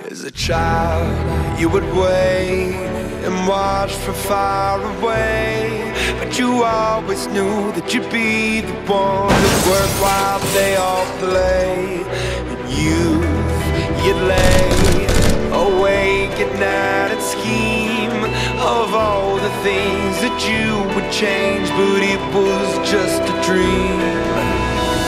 As a child, you would wait and watch from far away, but you always knew that you'd be the one that worked while they all play. And you'd lay awake at night and scheme of all the things that you would change, but it was just a dream.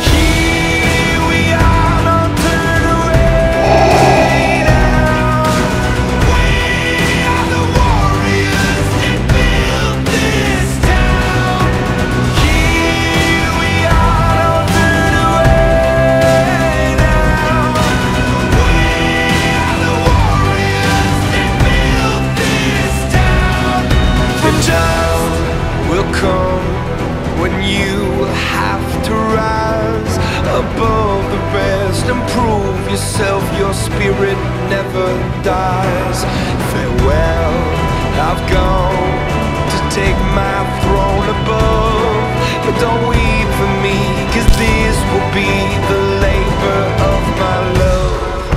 When you have to rise above the rest and prove yourself, your spirit never dies. Farewell, I've gone to take my throne above, but don't weep for me, 'cause this will be the labor of my love.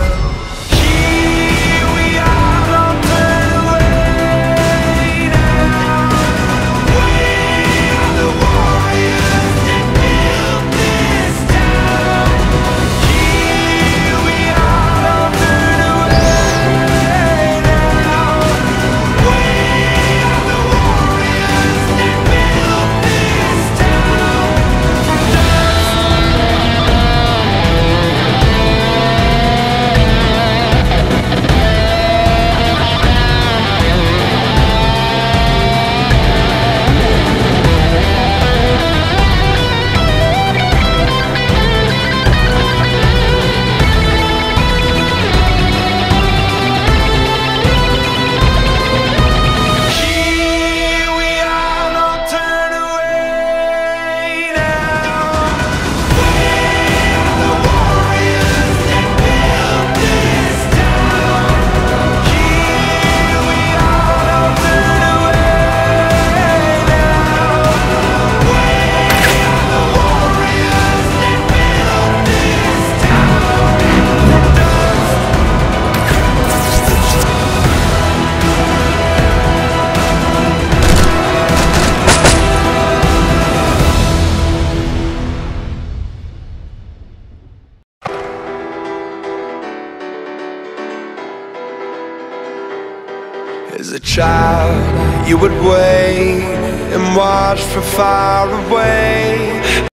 As a child, you would wait and watch from far away.